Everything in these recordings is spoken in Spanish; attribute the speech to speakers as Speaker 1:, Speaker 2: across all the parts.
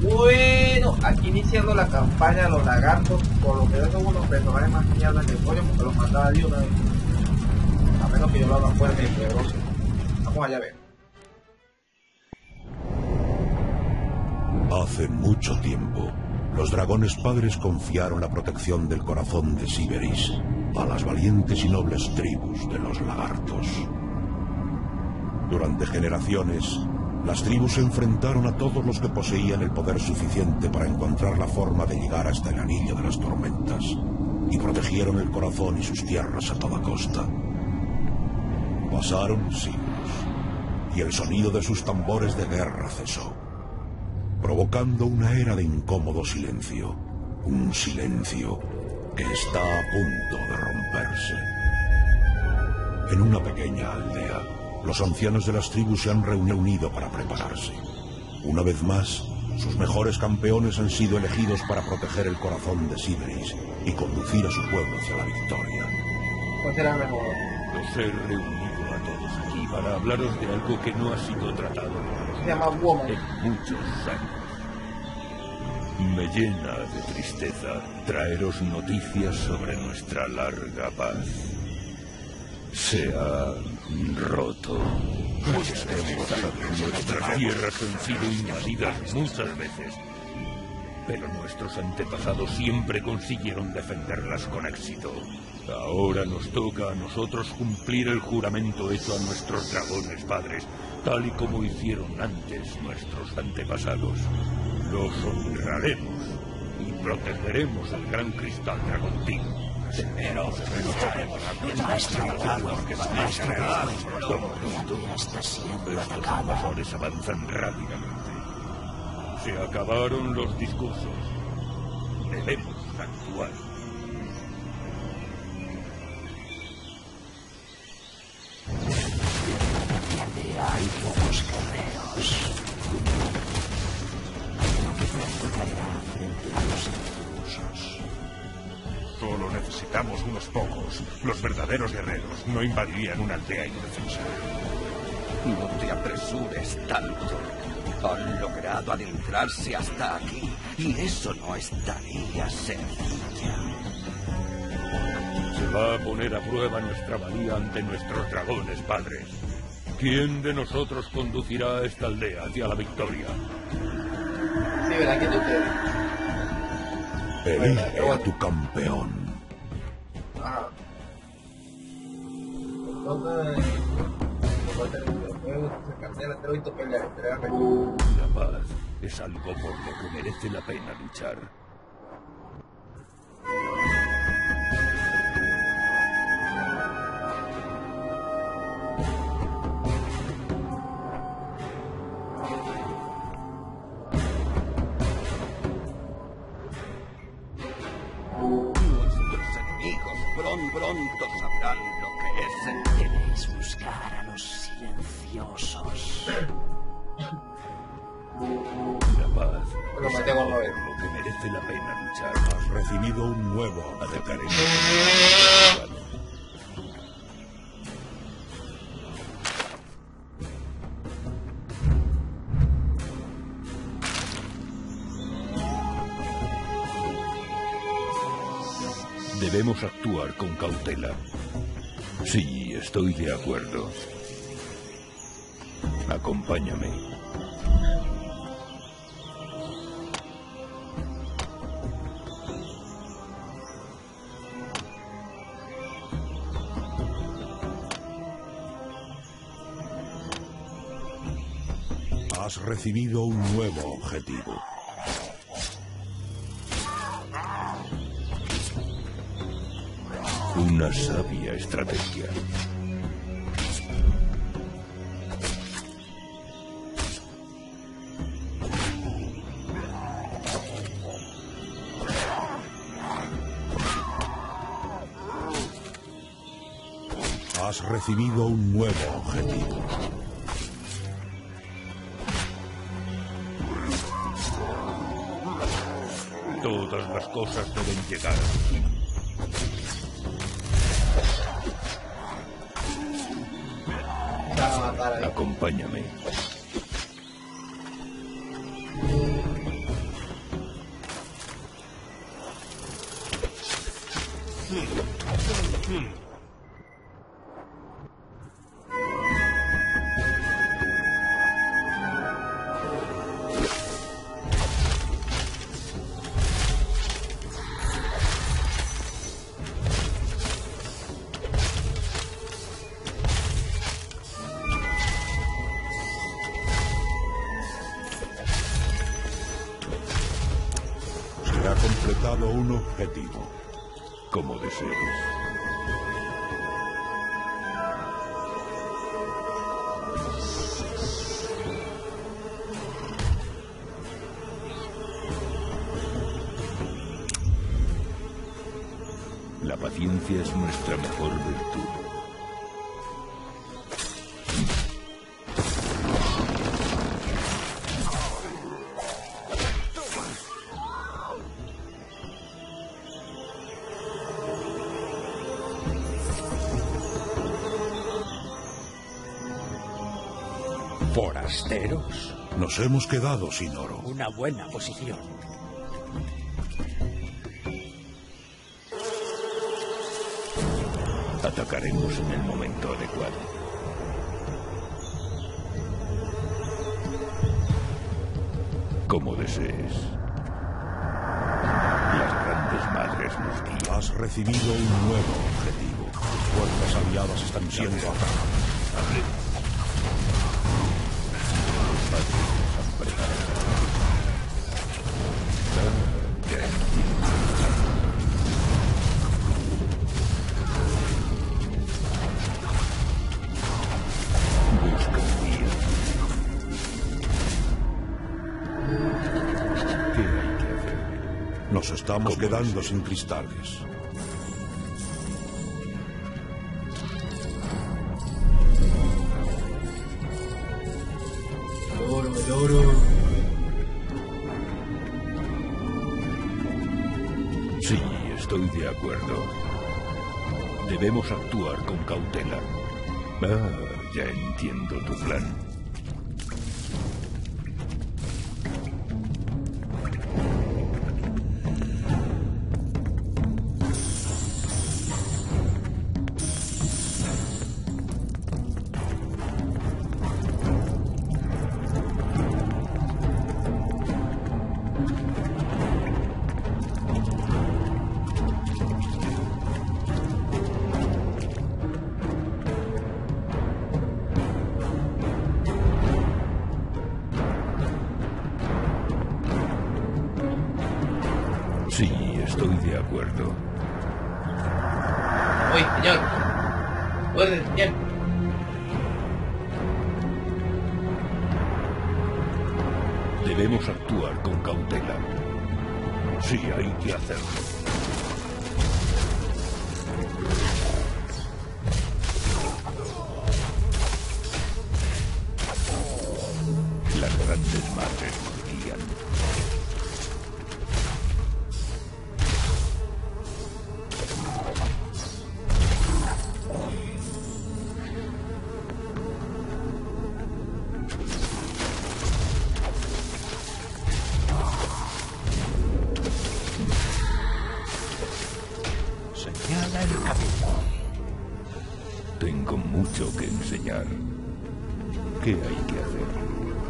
Speaker 1: Bueno, aquí iniciando la campaña de los lagartos, por lo que veo son unos personajes más mierda que el pollo porque los mataba de una vez. A menos que yo lo haga fuera de poderoso. Vamos allá a ver.
Speaker 2: Hace mucho tiempo, los dragones padres confiaron la protección del corazón de Siberis a las valientes y nobles tribus de los lagartos. Durante generaciones, las tribus se enfrentaron a todos los que poseían el poder suficiente para encontrar la forma de llegar hasta el anillo de las tormentas, y protegieron el corazón y sus tierras a toda costa. Pasaron siglos, y el sonido de sus tambores de guerra cesó, provocando una era de incómodo silencio, un silencio que está a punto de romperse. En una pequeña aldea, los ancianos de las tribus se han reunido para prepararse. Una vez más, sus mejores campeones han sido elegidos para proteger el corazón de Siberis y conducir a su pueblo hacia la victoria.
Speaker 1: ¿Cuál será mejor?
Speaker 3: Los he reunido a todos aquí para hablaros de algo que no ha sido tratado
Speaker 1: Se llama Woman.
Speaker 3: en muchos años. Me llena de tristeza traeros noticias sobre nuestra larga paz. Se ha roto. Nuestras tierras han sido invadidas muchas veces, pero nuestros antepasados siempre consiguieron defenderlas con éxito. Ahora nos toca a nosotros cumplir el juramento hecho a nuestros dragones padres, tal y como hicieron antes nuestros antepasados. Los honraremos y protegeremos el gran cristal dragontín. Pero lucharemos nuestros invasores avanzan rápidamente. Se acabaron los discursos. Debemos actuar.
Speaker 4: Hay pocos guerreros. Frente a los intrusos.
Speaker 5: Solo necesitamos unos pocos. Los verdaderos guerreros no invadirían una aldea indefensa.
Speaker 6: No te apresures tanto. Han logrado adentrarse hasta aquí, y eso no es tarea sencilla.
Speaker 3: Se va a poner a prueba nuestra valía ante nuestros dragones padres. ¿Quién de nosotros conducirá a esta aldea hacia la victoria?
Speaker 1: Sí, ¿verdad que tú te...
Speaker 2: Elige a tu campeón.
Speaker 1: Ah. Entonces...
Speaker 3: La paz es algo por lo que merece la pena luchar.
Speaker 6: Nuestros enemigos pronto sabrán lo que es sentir.
Speaker 4: Debéis buscar a los silenciosos.
Speaker 3: La paz
Speaker 1: Lo
Speaker 3: es
Speaker 1: matemos
Speaker 3: algo
Speaker 1: una vez.
Speaker 3: por lo que merece la pena luchar.
Speaker 2: Has recibido un nuevo
Speaker 3: Atacaremos. Debemos actuar con cautela. Sí, estoy de acuerdo. Acompáñame.
Speaker 2: Has recibido un nuevo objetivo.
Speaker 3: Una sabia estrategia.
Speaker 2: Has recibido un nuevo objetivo.
Speaker 3: Todas las cosas deben llegar.
Speaker 1: Para matar ahí.
Speaker 3: Acompáñame.
Speaker 2: Se ha completado un objetivo.
Speaker 3: Como desees. La paciencia es nuestra mejor virtud.
Speaker 4: Forasteros.
Speaker 2: Nos hemos quedado sin oro.
Speaker 4: Una buena posición.
Speaker 3: Atacaremos en el momento adecuado. Como desees. Las grandes madres nos guían.
Speaker 2: Has recibido un nuevo objetivo. Tus fuerzas aliadas están siendo atacadas.
Speaker 3: Los padres nos han preparado. Busca guía. ¿Qué hay que hacer?
Speaker 2: Nos estamos
Speaker 3: ¿Cómo
Speaker 2: quedando
Speaker 3: es?
Speaker 2: sin cristales.
Speaker 1: Oro.
Speaker 3: Sí, estoy de acuerdo. Debemos actuar con cautela. Ah, ya entiendo tu plan. Sí, estoy de acuerdo.
Speaker 1: Uy, señor. Puede, señor.
Speaker 3: Debemos actuar con cautela. Sí, hay que hacerlo. Las grandes madres nos guían.
Speaker 4: Señala el camino.
Speaker 3: Tengo mucho que enseñar. ¿Qué hay que hacer?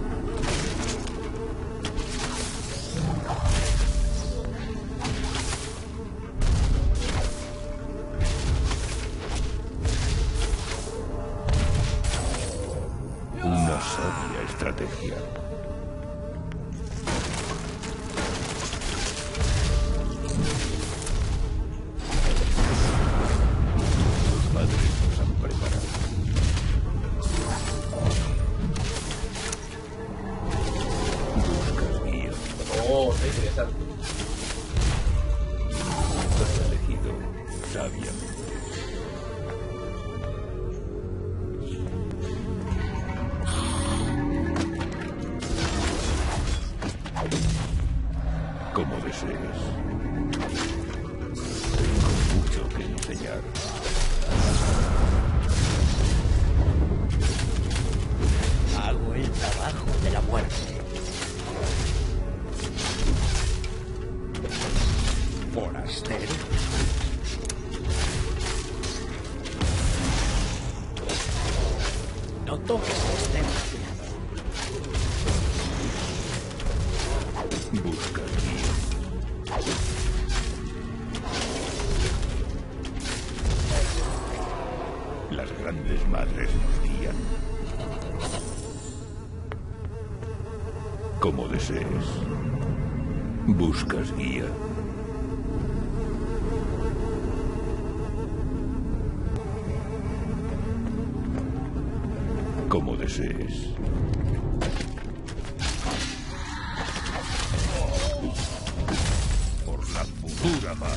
Speaker 3: Una sabia estrategia. Los padres nos han preparado. Buscas guía.
Speaker 1: Oh, está interesante.
Speaker 3: Has elegido sabiamente. Como desees. Tengo mucho que enseñar.
Speaker 4: Hago el trabajo de la muerte. Forastero. No toques este marciano.
Speaker 3: Busca guía. Las grandes madres nos guían. Como desees. ¿Buscas guía? Como desees. Por la futura mar.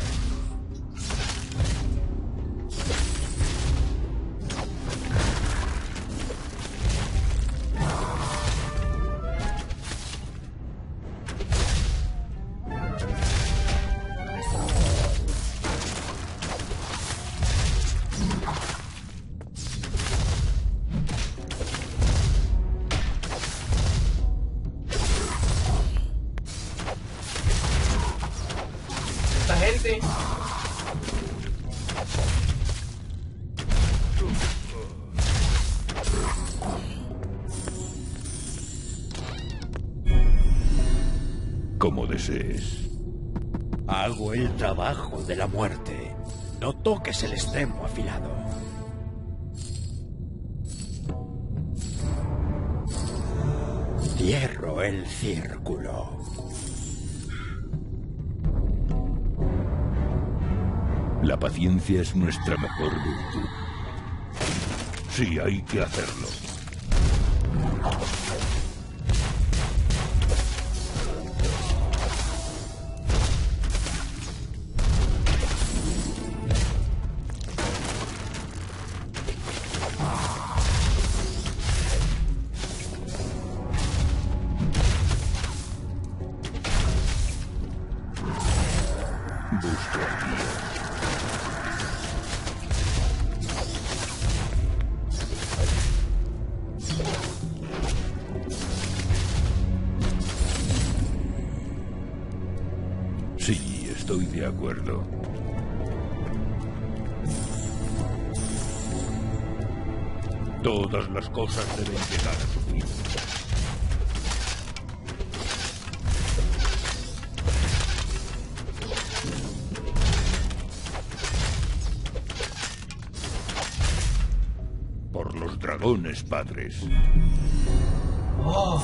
Speaker 1: Esta gente.
Speaker 3: Como desees.
Speaker 4: Hago el trabajo de la muerte. No toques el extremo afilado. Cierro el círculo.
Speaker 3: La paciencia es nuestra mejor virtud. Sí, hay que hacerlo. Busco guía. Sí, estoy de acuerdo. Todas las cosas deben llegar a su fin. Por los dragones, padres.
Speaker 1: Oh.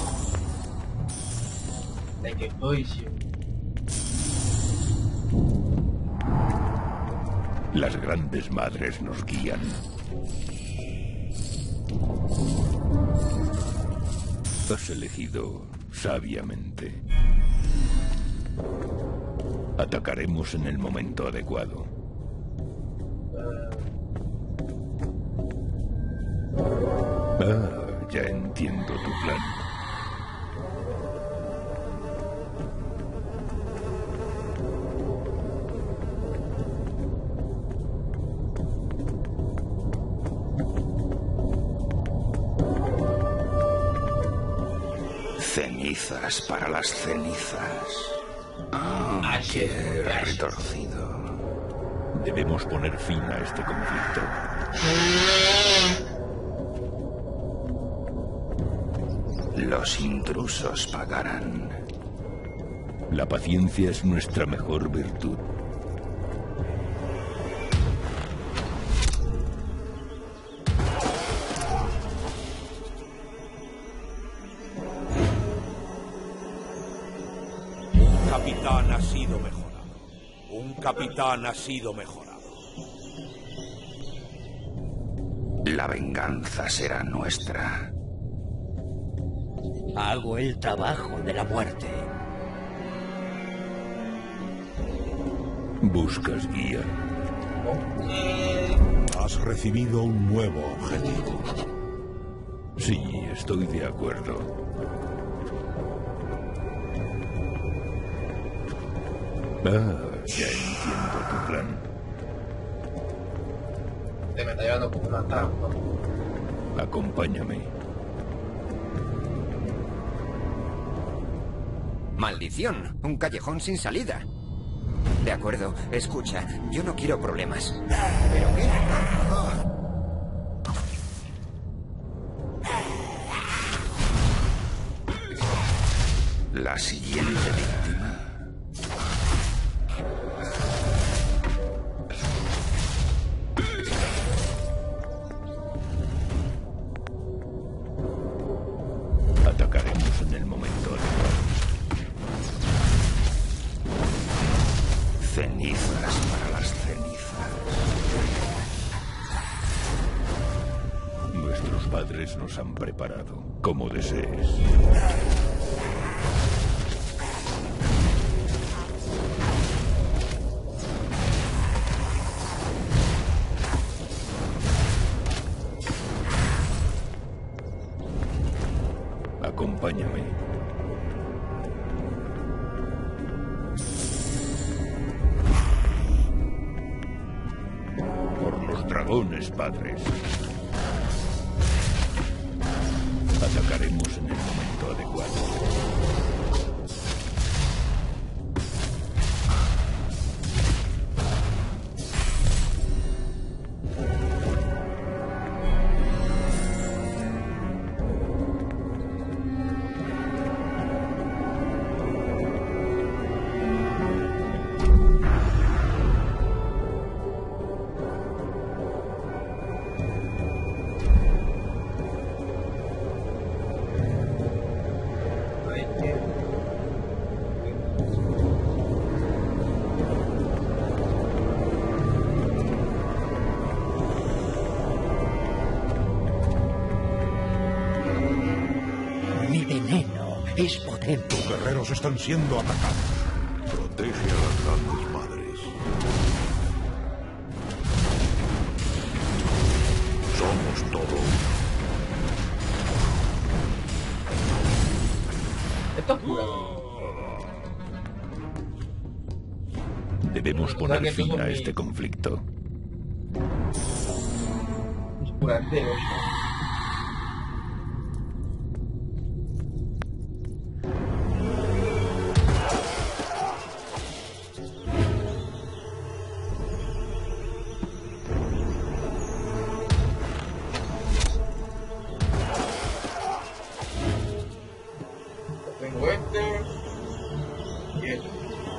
Speaker 1: De que estoy, sí.
Speaker 3: Las grandes madres nos guían. Has elegido sabiamente. Atacaremos en el momento adecuado. Ah, ya entiendo tu plan.
Speaker 6: Cenizas para las cenizas. Ah, qué retorcido.
Speaker 3: Debemos poner fin a este conflicto.
Speaker 6: Los intrusos pagarán.
Speaker 3: La paciencia es nuestra mejor virtud.
Speaker 6: Un capitán ha sido mejorado. Un capitán ha sido mejorado. La venganza será nuestra.
Speaker 4: Hago el trabajo de la muerte.
Speaker 3: ¿Buscas guía?
Speaker 2: Has recibido un nuevo objetivo.
Speaker 3: Sí, estoy de acuerdo. Ah, ya entiendo tu plan.
Speaker 1: Te me está llevando como una trampa.
Speaker 3: Acompáñame.
Speaker 7: Maldición, un callejón sin salida. De acuerdo, escucha, yo no quiero problemas. ¿Pero qué?
Speaker 6: La siguiente víctima.
Speaker 3: Atacaremos en el momento adecuado. Cenizas para las cenizas. Nuestros padres nos han preparado, como desees. Acompáñame. Por los dragones, padres. Atacaremos en el momento adecuado.
Speaker 4: Mi veneno es potente.
Speaker 2: Tus guerreros están siendo atacados. Protege a las grandes madres. Somos todo.
Speaker 1: Esto es pura.
Speaker 3: Debemos poner fin a este conflicto.
Speaker 1: Es pura de tengo este y este.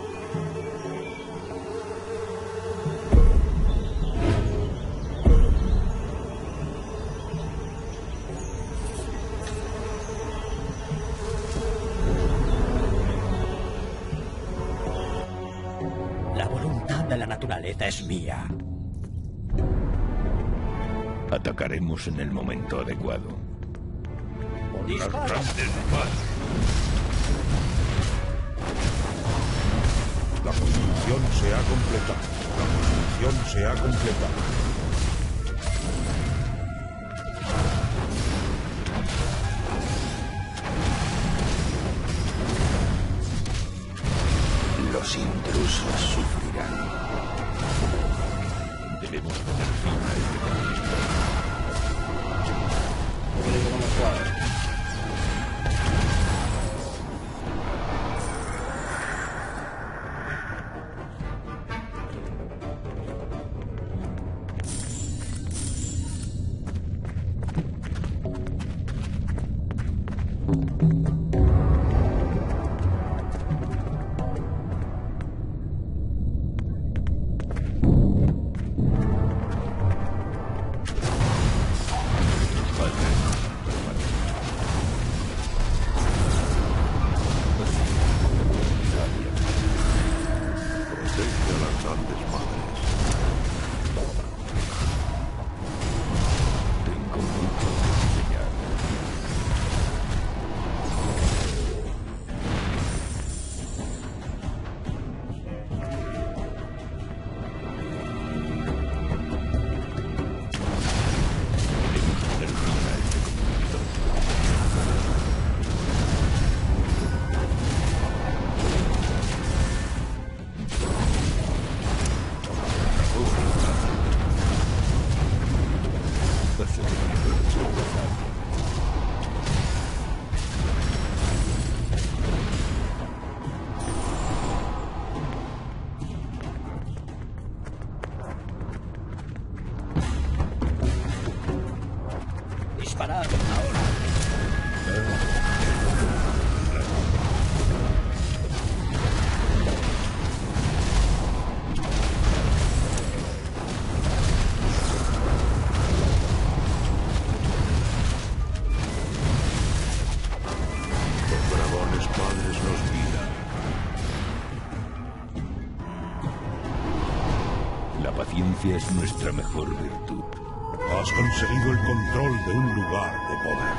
Speaker 4: La voluntad de la naturaleza es mía.
Speaker 3: Atacaremos en el momento adecuado. Por las
Speaker 4: ¡Dispara!
Speaker 3: grandes madres.
Speaker 2: La construcción se ha completado. La construcción se ha completado.
Speaker 6: Los intrusos sufrirán.
Speaker 3: Debemos poner fin a este conflicto.
Speaker 1: Porque yo no me cuadro.
Speaker 2: Protege a las grandes madres.
Speaker 3: Tengo mucho que enseñar. Debemos poner fin a este conflicto. paciencia es nuestra mejor virtud.
Speaker 2: Has conseguido el control de un lugar de poder.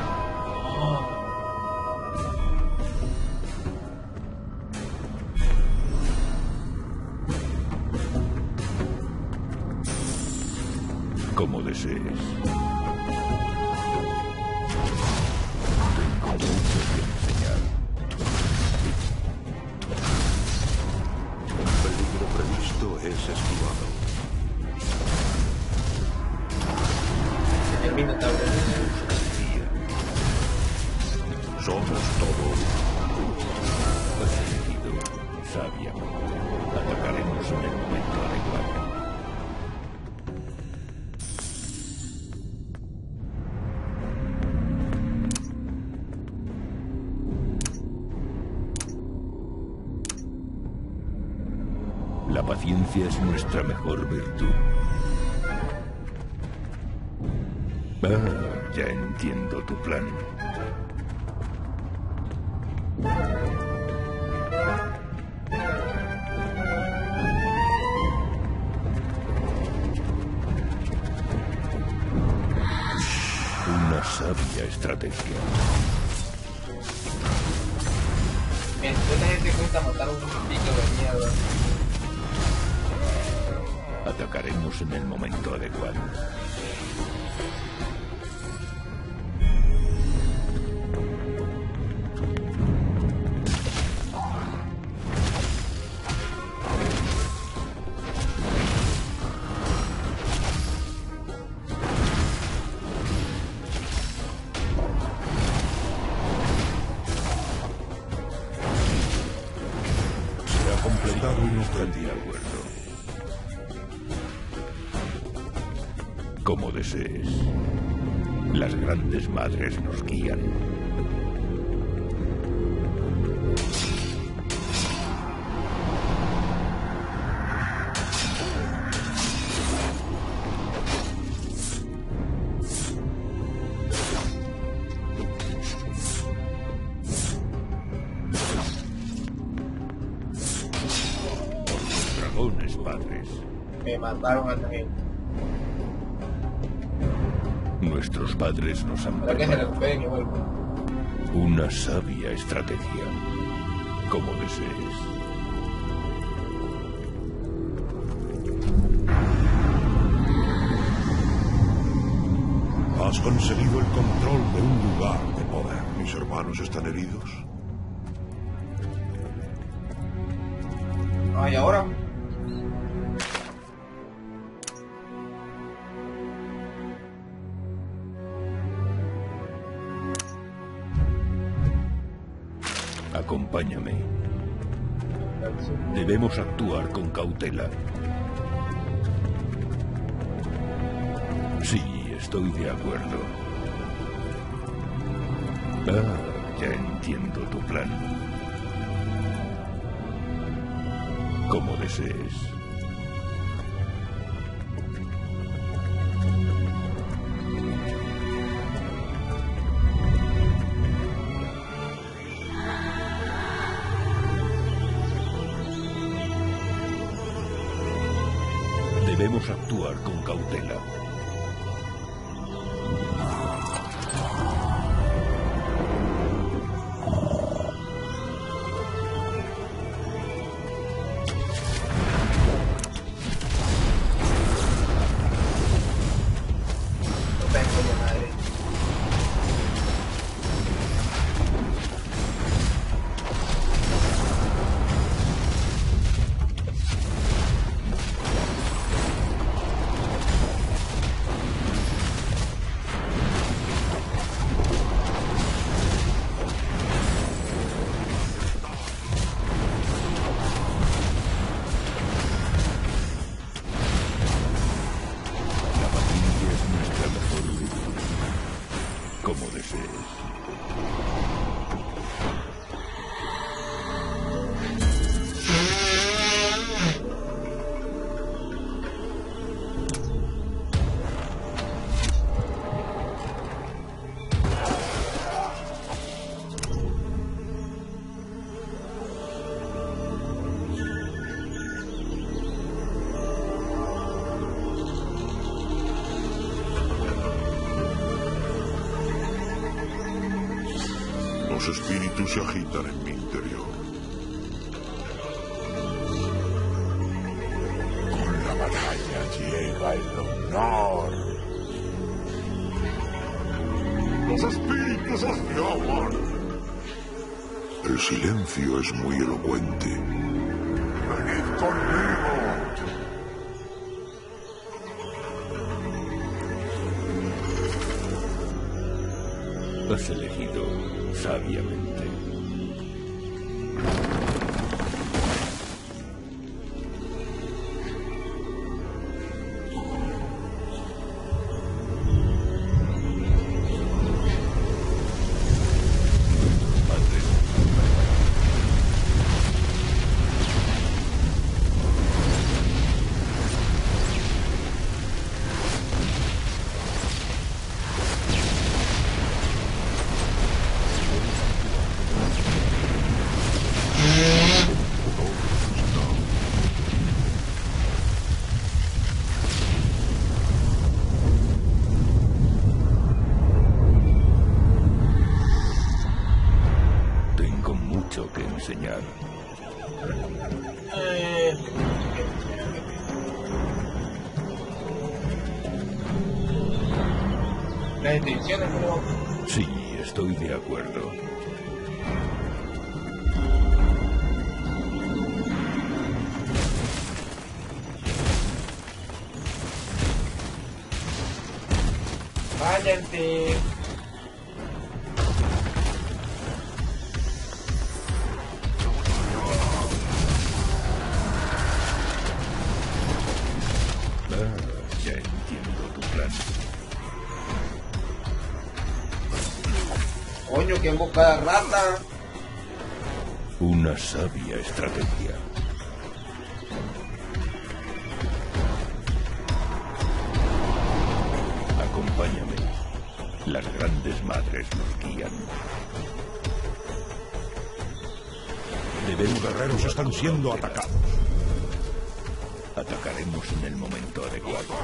Speaker 3: Como desees. Tengo mucho que enseñar.
Speaker 2: Un peligro previsto es esquivado.
Speaker 1: El Minotauro.
Speaker 2: Somos todo.
Speaker 3: Has elegido sabiamente. Atacaremos en el momento adecuado. La paciencia es nuestra mejor virtud. Ah, ya entiendo tu plan. Una sabia estrategia.
Speaker 1: Esta gente cuesta matar un pico de mierda.
Speaker 3: Atacaremos en el momento adecuado.
Speaker 2: Se ha completado un
Speaker 3: Estoy de
Speaker 2: objetivo.
Speaker 3: acuerdo. Como desees. Las grandes madres nos guían. Por los dragones, padres.
Speaker 1: Me mataron a esta gente.
Speaker 3: Nuestros padres nos han
Speaker 1: Para que se
Speaker 3: preparado
Speaker 1: recuperen y vuelvan.
Speaker 3: una sabia estrategia. Como desees.
Speaker 2: Has conseguido el control de un lugar de poder. ¿Mis hermanos están heridos?
Speaker 1: Ay, ahora.
Speaker 3: Acompáñame. Debemos actuar con cautela. Sí, estoy de acuerdo. Ah, ya entiendo tu plan. Como desees. Debemos actuar con cautela.
Speaker 1: No tengo de madre.
Speaker 2: Los espíritus se agitan en mi interior.
Speaker 3: Con la batalla llega el honor.
Speaker 2: ¡Los espíritus os llaman! El silencio es muy elocuente. ¡Venid conmigo!
Speaker 3: Has elegido sabiamente. Tengo mucho que enseñar.
Speaker 1: Las intenciones, pero...
Speaker 3: Sí, estoy de acuerdo.
Speaker 1: Váyanse.
Speaker 3: Ya entiendo tu plan.
Speaker 1: Coño, que emboscada rata.
Speaker 3: Una sabia estrategia. Acompáñame. Las grandes madres nos guían.
Speaker 2: Los guerreros están siendo atacados.
Speaker 3: Atacaremos en el momento adecuado.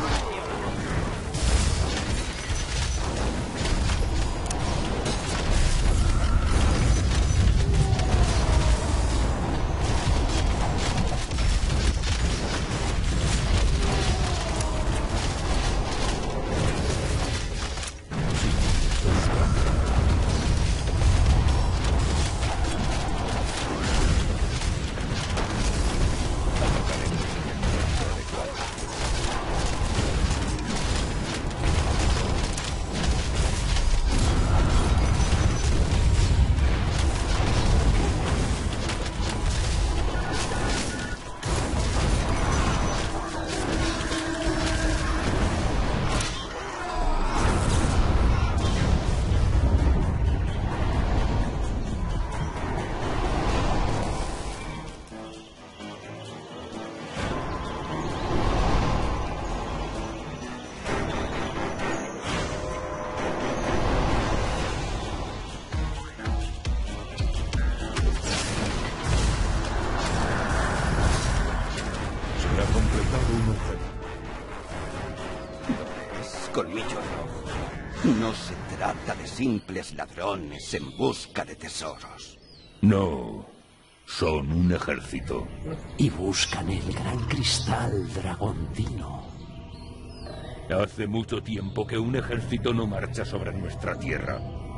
Speaker 6: Colmillo Rojo. No se trata de simples ladrones en busca de tesoros.
Speaker 3: No, son un ejército.
Speaker 4: Y buscan el gran cristal dragontino.
Speaker 3: Hace mucho tiempo que un ejército no marcha sobre nuestra tierra.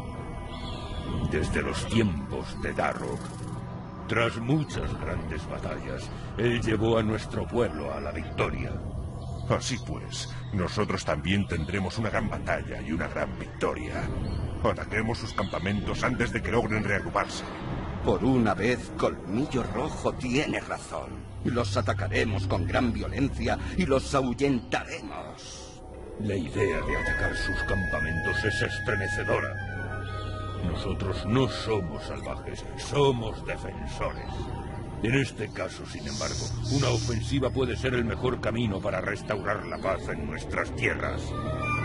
Speaker 3: Desde los tiempos de Darrock. Tras muchas grandes batallas, él llevó a nuestro pueblo a la victoria.
Speaker 5: Así pues, nosotros también tendremos una gran batalla y una gran victoria. Ataquemos sus campamentos antes de que logren reagruparse.
Speaker 6: Por una vez, Colmillo Rojo tiene razón. Los atacaremos con gran violencia y los ahuyentaremos.
Speaker 3: La idea de atacar sus campamentos es estremecedora. Nosotros no somos salvajes, somos defensores. En este caso, sin embargo, una ofensiva puede ser el mejor camino para restaurar la paz en nuestras tierras.